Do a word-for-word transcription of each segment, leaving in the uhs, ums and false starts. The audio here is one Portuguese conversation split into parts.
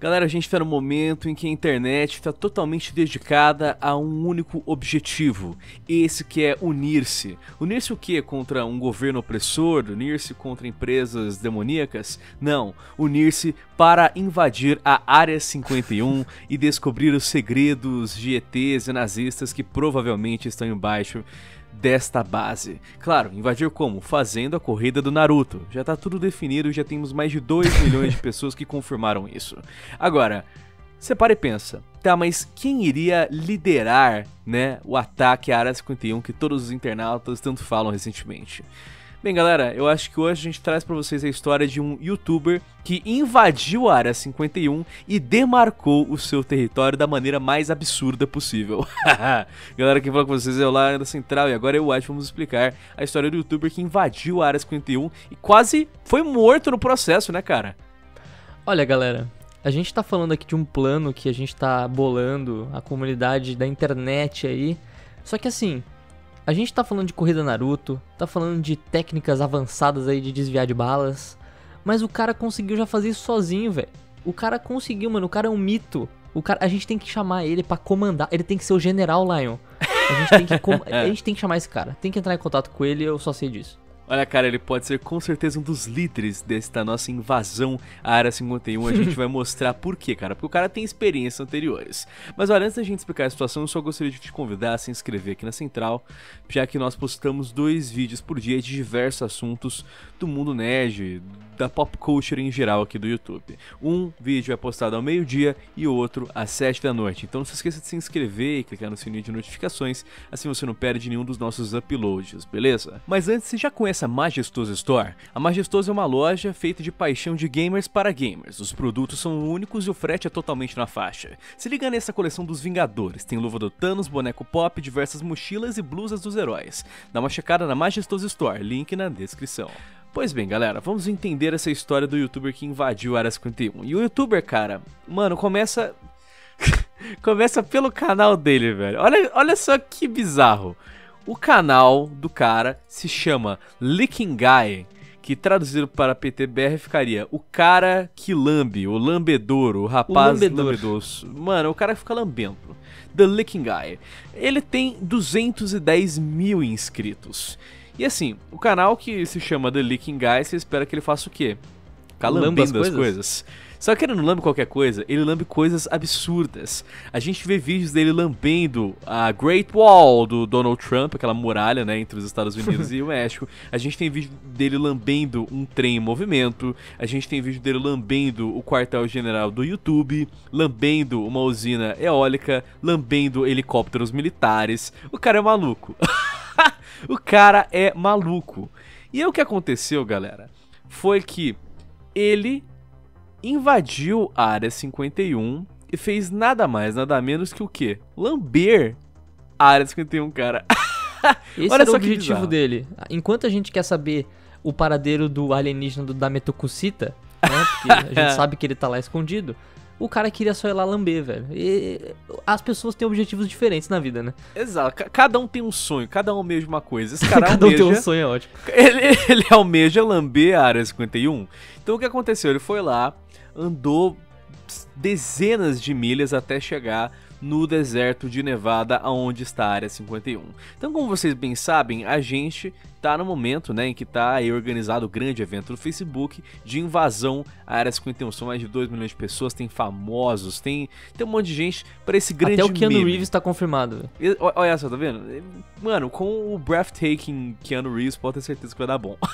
Galera, a gente está no momento em que a internet está totalmente dedicada a um único objetivo, esse que é unir-se. Unir-se o quê? Contra um governo opressor? Unir-se contra empresas demoníacas? Não, unir-se para invadir a Área cinquenta e um e descobrir os segredos de E Tês e nazistas que provavelmente estão embaixo desta base. Claro, invadir como? Fazendo a corrida do Naruto. Já tá tudo definido, já temos mais de dois milhões de pessoas que confirmaram isso. Agora, você para e pensa, tá, mas quem iria liderar, né, o ataque à Área cinquenta e um que todos os internautas tanto falam recentemente? Bem, galera, eu acho que hoje a gente traz pra vocês a história de um youtuber que invadiu a Área cinquenta e um e demarcou o seu território da maneira mais absurda possível. Galera, quem fala com vocês é o Lara da Central e agora eu acho que vamos explicar a história do youtuber que invadiu a Área cinquenta e um e quase foi morto no processo, né, cara? Olha, galera, a gente tá falando aqui de um plano que a gente tá bolando, a comunidade da internet aí, só que assim... A gente tá falando de corrida Naruto, tá falando de técnicas avançadas aí de desviar de balas, mas o cara conseguiu já fazer isso sozinho, velho. O cara conseguiu, mano, o cara é um mito. O cara, a gente tem que chamar ele pra comandar, ele tem que ser o general Lion. A gente tem que, com... a gente tem que chamar esse cara, tem que entrar em contato com ele, eu só sei disso. Olha, cara, ele pode ser com certeza um dos líderes desta nossa invasão à Área cinquenta e um. A gente vai mostrar por quê, cara. Porque o cara tem experiências anteriores. Mas olha, antes da gente explicar a situação, eu só gostaria de te convidar a se inscrever aqui na Central, já que nós postamos dois vídeos por dia de diversos assuntos do mundo nerd, da pop culture em geral aqui do YouTube. Um vídeo é postado ao meio-dia e o outro às sete da noite. Então não se esqueça de se inscrever e clicar no sininho de notificações, assim você não perde nenhum dos nossos uploads, beleza? Mas antes, você já conhece a Majestoso Store? A Majestoso é uma loja feita de paixão de gamers para gamers. Os produtos são únicos e o frete é totalmente na faixa. Se liga nessa coleção dos Vingadores. Tem luva do Thanos, boneco pop, diversas mochilas e blusas dos heróis. Dá uma checada na Majestoso Store, link na descrição. Pois bem, galera, vamos entender essa história do youtuber que invadiu a Área cinquenta e um. E o youtuber, cara, mano, começa... começa pelo canal dele, velho. Olha, olha só que bizarro. O canal do cara se chama Licking Guy, que traduzido para P T B R ficaria o cara que lambe, o lambedor, o rapaz lambedoso. Mano, o cara que fica lambendo. The Licking Guy. Ele tem duzentos e dez mil inscritos. E assim, o canal que se chama The Licking Guy, você espera que ele faça o quê? Ficar lambendo as coisas? coisas. Só que ele não lambe qualquer coisa, ele lambe coisas absurdas. A gente vê vídeos dele lambendo a Great Wall do Donald Trump, aquela muralha, né, entre os Estados Unidos e o México. A gente tem vídeo dele lambendo um trem em movimento. A gente tem vídeo dele lambendo o quartel-general do YouTube, lambendo uma usina eólica, lambendo helicópteros militares. O cara é maluco. O cara é maluco. E aí o que aconteceu, galera, foi que ele invadiu a Área cinquenta e um e fez nada mais, nada menos que o quê? Lamber a Área cinquenta e um, cara. Esse Olha era só o que objetivo bizarro. dele. Enquanto a gente quer saber o paradeiro do alienígena do, da Metocucita, né, porque a gente sabe que ele tá lá escondido, o cara queria só ir lá lamber, velho. E as pessoas têm objetivos diferentes na vida, né? Exato, cada um tem um sonho, cada um almeja uma coisa. Esse cara cada almeja... um tem um sonho, é ótimo. Ele, ele almeja lamber a Área cinquenta e um. Então o que aconteceu? Ele foi lá, andou dezenas de milhas até chegar no deserto de Nevada, aonde está a Área cinquenta e um. Então, como vocês bem sabem, a gente tá no momento, né, em que tá aí organizado o grande evento do Facebook de invasão à Área cinquenta e um. São mais de dois milhões de pessoas, tem famosos, tem, tem um monte de gente para esse grande Até o Keanu meme. Reeves tá confirmado. E, olha só, tá vendo? Mano, com o breathtaking Keanu Reeves, pode ter certeza que vai dar bom.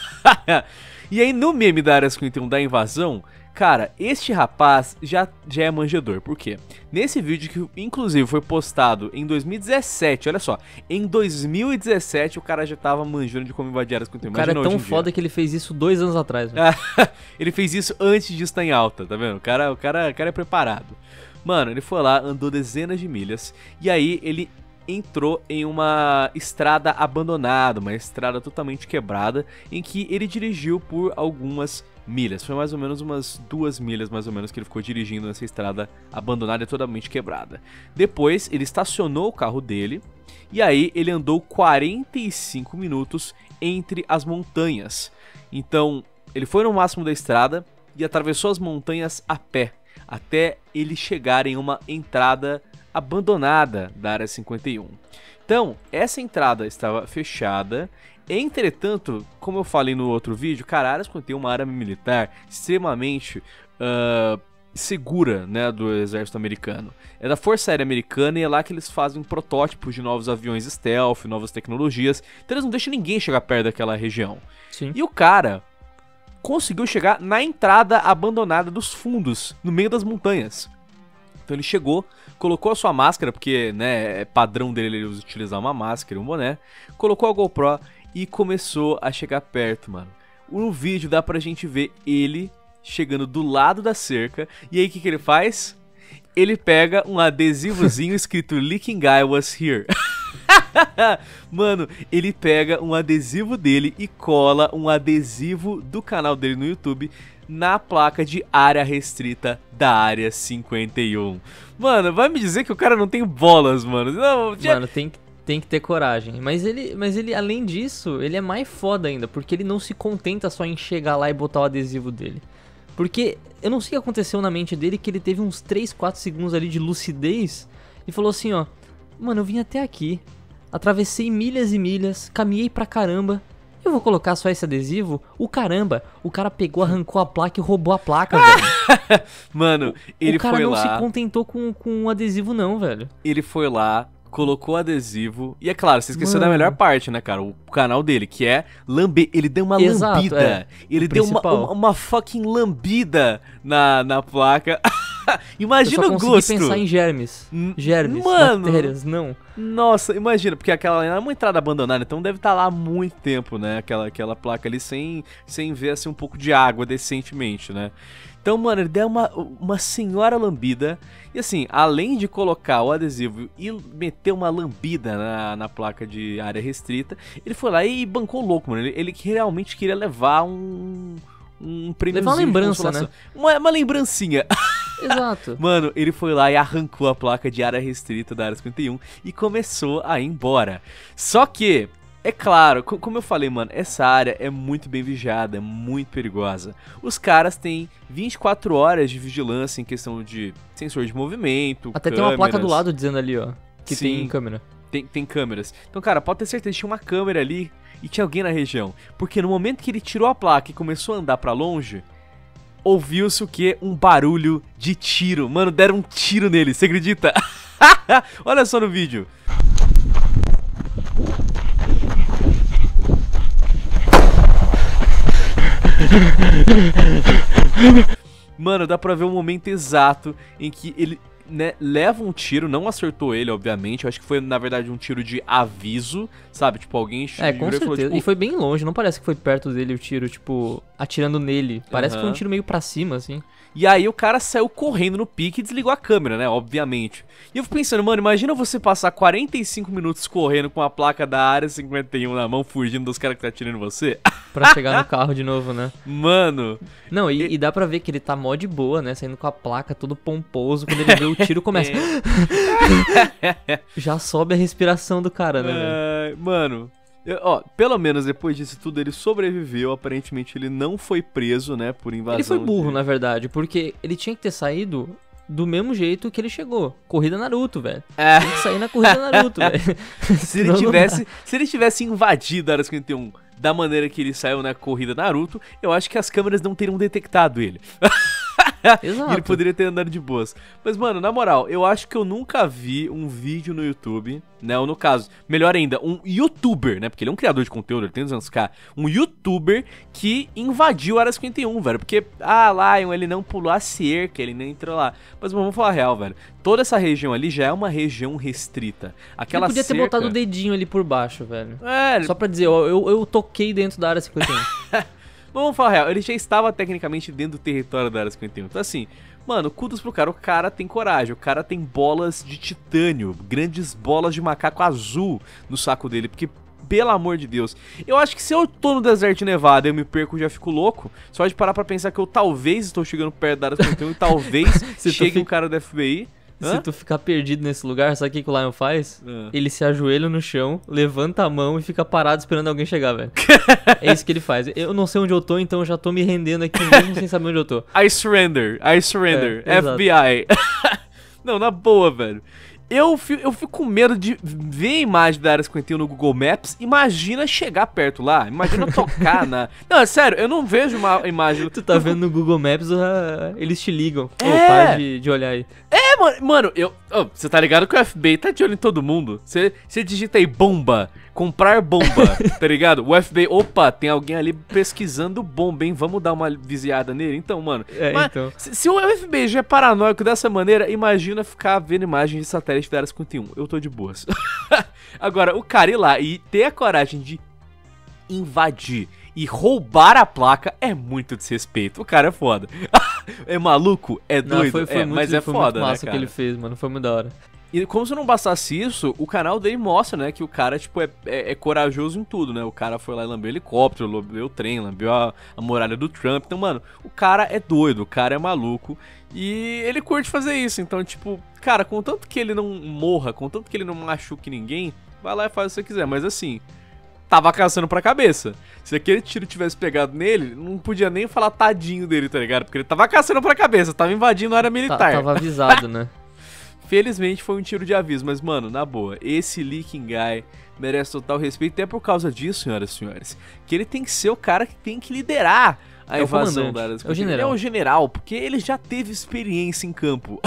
E aí, no meme da Área cinquenta e um da invasão, cara, este rapaz já, já é manjedor. Por quê? Nesse vídeo que, inclusive, foi postado em dois mil e dezessete, olha só, em dois mil e dezessete o cara já tava manjando de como invadir a Área cinquenta e um. O cara Imagina é tão hoje em foda dia. que ele fez isso dois anos atrás. Ele fez isso antes de estar em alta, tá vendo? O cara, o, cara, o cara é preparado. Mano, ele foi lá, andou dezenas de milhas, e aí ele entrou em uma estrada abandonada, uma estrada totalmente quebrada, em que ele dirigiu por algumas milhas. Foi mais ou menos umas duas milhas, mais ou menos, que ele ficou dirigindo nessa estrada abandonada e totalmente quebrada. Depois, ele estacionou o carro dele, e aí ele andou quarenta e cinco minutos entre as montanhas. Então, ele foi no máximo da estrada e atravessou as montanhas a pé. até ele chegar em uma entrada abandonada da Área cinquenta e um. Então, essa entrada estava fechada. Entretanto, como eu falei no outro vídeo, cara, a Área cinquenta e um é uma área militar extremamente uh, segura, né, do exército americano. É da Força Aérea Americana e é lá que eles fazem protótipos de novos aviões stealth, novas tecnologias. Então eles não deixam ninguém chegar perto daquela região. Sim. E o cara conseguiu chegar na entrada abandonada dos fundos, no meio das montanhas. Então ele chegou, colocou a sua máscara, porque, né, é padrão dele ele utilizar uma máscara e um boné, colocou a GoPro e começou a chegar perto, mano. No vídeo dá pra gente ver ele chegando do lado da cerca, e aí o que, que ele faz? Ele pega um adesivozinho escrito "Leaking Guy was here". Mano, ele pega um adesivo dele e cola um adesivo do canal dele no YouTube na placa de área restrita da Área cinquenta e um. Mano, vai me dizer que o cara não tem bolas, mano. Não, já... Mano, tem que, tem que ter coragem. Mas ele, mas ele, além disso, ele é mais foda ainda, porque ele não se contenta só em chegar lá e botar o adesivo dele. Porque eu não sei o que aconteceu na mente dele, que ele teve uns três, quatro segundos ali de lucidez e falou assim, ó: mano, eu vim até aqui, atravessei milhas e milhas, caminhei pra caramba, eu vou colocar só esse adesivo? O caramba, o cara pegou, arrancou a placa e roubou a placa, velho. Mano, ele foi lá... O cara não se contentou com, com um adesivo não, velho. Ele foi lá, colocou o adesivo, e é claro, você esqueceu Mano. da melhor parte, né, cara? O canal dele, que é lamber. Ele deu uma Exato, lambida. é. Ele O deu uma, principal. uma, uma fucking lambida na, na placa. Imagina eu só o consegui gosto. pensar em germes. N- Germes, Mano. bactérias, não. Nossa, imagina, porque aquela é uma entrada abandonada, então deve estar lá há muito tempo, né? Aquela, aquela placa ali sem, sem ver assim, um pouco de água decentemente, né? Então, mano, ele deu uma, uma senhora lambida. E assim, além de colocar o adesivo e meter uma lambida na, na placa de área restrita, ele foi lá e bancou louco, mano. Ele, ele realmente queria levar um, um prêmio. Levar uma lembrança, né? Uma, uma lembrancinha. Exato. Mano, ele foi lá e arrancou a placa de área restrita da Área cinquenta e um e começou a ir embora. Só que, é claro, co- como eu falei, mano, essa área é muito bem vigiada, é muito perigosa. Os caras têm vinte e quatro horas de vigilância em questão de sensor de movimento, Até tem uma placa do câmeras. lado dizendo ali, ó, que Sim. tem câmera. Tem, tem câmeras. Então, cara, pode ter certeza que tinha uma câmera ali e tinha alguém na região. Porque no momento que ele tirou a placa e começou a andar pra longe, ouviu-se o quê? Um barulho de tiro. Mano, deram um tiro nele, você acredita? Olha só no vídeo. Mano, dá pra ver o momento exato em que ele, né, leva um tiro, não acertou ele, obviamente. Eu acho que foi, na verdade, um tiro de aviso, sabe? Tipo, alguém É, com virou e certeza. falou, tipo, E foi bem longe, não parece que foi perto dele o tiro, tipo, atirando nele. Parece que foi um Aham. tiro meio pra cima, assim. E aí o cara saiu correndo no pique e desligou a câmera, né? Obviamente. E eu fico pensando, mano, imagina você passar quarenta e cinco minutos correndo com a placa da Área cinquenta e um na mão, fugindo dos caras que tá atirando em você. Pra chegar no carro de novo, né? Mano. Não, e, e dá pra ver que ele tá mó de boa, né? Saindo com a placa todo pomposo. Quando ele vê o tiro, começa... Já sobe a respiração do cara, né, velho? É, mano, eu- ó, pelo menos depois disso tudo ele sobreviveu. Aparentemente ele não foi preso, né, por invasão. Ele foi burro, de... na verdade, porque ele tinha que ter saído do mesmo jeito que ele chegou. Corrida Naruto, velho. É. Tem que sair na corrida Naruto, velho. Se ele tivesse, se ele tivesse invadido a Área cinquenta e um da maneira que ele saiu na corrida Naruto, eu acho que as câmeras não teriam detectado ele. Exato. E ele poderia ter andado de boas. Mas, mano, na moral, eu acho que eu nunca vi um vídeo no YouTube, né? Ou no caso, melhor ainda, um YouTuber, né? Porque ele é um criador de conteúdo, ele tem duzentos k. Um YouTuber que invadiu a Área cinquenta e um, velho. Porque, ah, Lion, ele não pulou a cerca, ele nem entrou lá. Mas, mano, vamos falar a real, velho. Toda essa região ali já é uma região restrita. Aquela Ele podia ter cerca... botado o dedinho ali por baixo, velho. É, Só pra dizer, ó, eu, eu toquei dentro da área cinquenta e um. vamos falar a real, ele já estava tecnicamente dentro do território da Área cinquenta e um. Então assim, mano, kudos pro cara, o cara tem coragem, o cara tem bolas de titânio, grandes bolas de macaco azul no saco dele, porque, pelo amor de Deus, eu acho que se eu tô no deserto de Nevada e eu me perco, eu já fico louco, só de parar pra pensar que eu talvez estou chegando perto da Área cinquenta e um e talvez Você tá chegue fi- um cara do F B I. Se tu ficar perdido nesse lugar, sabe o que, que o Lion faz? Hã? Ele se ajoelha no chão, levanta a mão e fica parado esperando alguém chegar, velho. É isso que ele faz. Eu não sei onde eu tô, então eu já tô me rendendo aqui mesmo sem saber onde eu tô. I surrender, I surrender, É, F B I. Não, na boa, velho. Eu fico, eu fico com medo de ver a imagem da Área cinquenta e um no Google Maps. Imagina chegar perto lá. Imagina tocar na... Não, é sério, eu não vejo uma imagem... Tu tá vendo no Google Maps, uh, eles te ligam. Ô, É. para de, de olhar aí. É, mano, mano eu... oh, você tá ligado que o F B I tá de olho em todo mundo? Você, você digita aí bomba, comprar bomba, tá ligado? O F B I, opa, tem alguém ali pesquisando bomba, hein? Vamos dar uma viziada nele? Então, mano... É, mas, então. se, se o F B I já é paranoico dessa maneira, imagina ficar vendo imagens de satélite da Área cinquenta e um. Eu tô de boas. Agora, o cara ir lá e ter a coragem de invadir e roubar a placa é muito desrespeito. O cara é foda. É maluco? É doido? Não, foi, foi é, muito, mas é foi foda, muito massa né, o que cara? ele fez, mano. Foi muito da hora. E como se não bastasse isso, o canal dele mostra, né, que o cara, tipo, é, é, é corajoso em tudo, né? O cara foi lá e lambeu o helicóptero, lambeu o trem, lambeu a, a muralha do Trump. Então, mano, o cara é doido, o cara é maluco. E ele curte fazer isso. Então, tipo, cara, contanto que ele não morra, contanto que ele não machuque ninguém, vai lá e faz o que você quiser. Mas assim, tava caçando pra cabeça. Se aquele tiro tivesse pegado nele, não podia nem falar tadinho dele, tá ligado? Porque ele tava caçando pra cabeça, tava invadindo a área militar. Tá, tava avisado, né? Felizmente foi um tiro de aviso, mas mano, na boa, esse Leaking Guy merece total respeito, até por causa disso, senhoras e senhores, que ele tem que ser o cara que tem que liderar a É o invasão comandante, da área é o cinquenta e um. general. Ele é o general, porque ele já teve experiência em campo.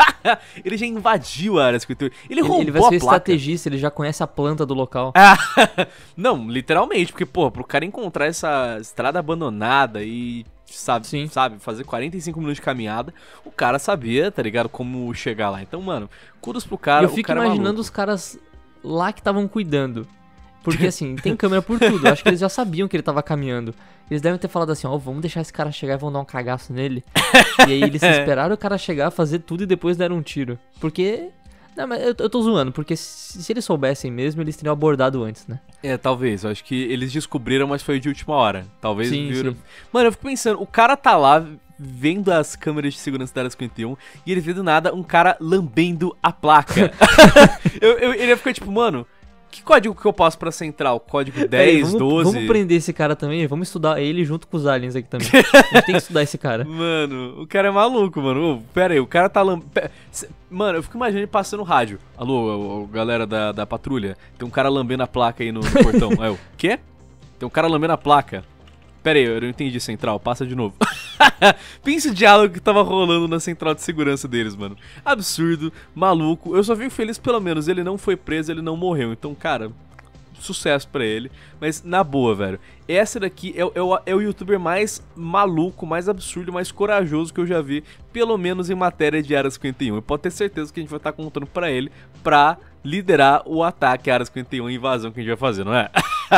Ele já invadiu a área cinquenta e um. Ele, Ele, roubou ele vai ser a placa. estrategista, ele já conhece a planta do local. Ah, não, literalmente, porque, pô, pro cara encontrar essa estrada abandonada e, sabe, Sim. sabe, fazer quarenta e cinco minutos de caminhada, o cara sabia, tá ligado, como chegar lá. Então, mano, kudos pro cara, E eu o fico cara é imaginando maluco. os caras lá que estavam cuidando. Porque assim, tem câmera por tudo. Eu acho que eles já sabiam que ele tava caminhando. Eles devem ter falado assim, ó, vamos deixar esse cara chegar e vamos dar um cagaço nele. E aí eles esperaram o cara chegar, fazer tudo e depois deram um tiro. Porque... Não, mas eu, eu tô zoando, porque se, se eles soubessem mesmo, eles teriam abordado antes, né? É, talvez, eu acho que eles descobriram, mas foi de última hora. Talvez Sim, viram... sim. Mano, eu fico pensando, o cara tá lá vendo as câmeras de segurança da área cinquenta e um e ele vê do nada um cara lambendo a placa. eu, eu, ele ia ficar tipo, mano... Que código que eu passo pra central? Código dez, Ei, vamos, doze? Vamos prender esse cara também, vamos estudar ele junto com os aliens aqui também. A gente tem que estudar esse cara. Mano, o cara é maluco, mano. Ô, pera aí, o cara tá lam... Pera... Mano, eu fico imaginando ele passando rádio. Alô, ô, galera da, da patrulha, tem um cara lambendo a placa aí no, no portão. Aí eu, quê? Tem um cara lambendo a placa. Pera aí, eu não entendi, central, passa de novo. Pensa o diálogo que tava rolando na central de segurança deles, mano. Absurdo, maluco. Eu só fico feliz, pelo menos, ele não foi preso, ele não morreu. Então, cara, sucesso pra ele. Mas, na boa, velho, essa daqui é, é, o, é o youtuber mais maluco, mais absurdo, mais corajoso que eu já vi, pelo menos em matéria de Área cinquenta e um. Eu posso ter certeza que a gente vai estar contando pra ele pra liderar o ataque à Área cinquenta e um, a invasão que a gente vai fazer, não é?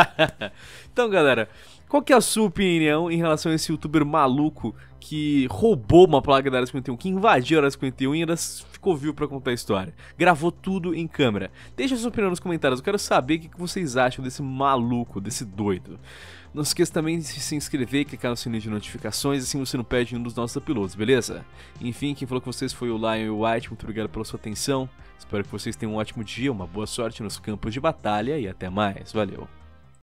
Então, galera... Qual que é a sua opinião em relação a esse youtuber maluco que roubou uma placa da Área cinquenta e um, que invadiu a Área cinquenta e um e ainda ficou vivo pra contar a história? Gravou tudo em câmera. Deixa a sua opinião nos comentários, eu quero saber o que vocês acham desse maluco, desse doido. Não se esqueça também de se inscrever e clicar no sininho de notificações, assim você não perde nenhum dos nossos uploads, beleza? Enfim, quem falou com vocês foi o Lion e o White, muito obrigado pela sua atenção. Espero que vocês tenham um ótimo dia, uma boa sorte nos campos de batalha e até mais, valeu!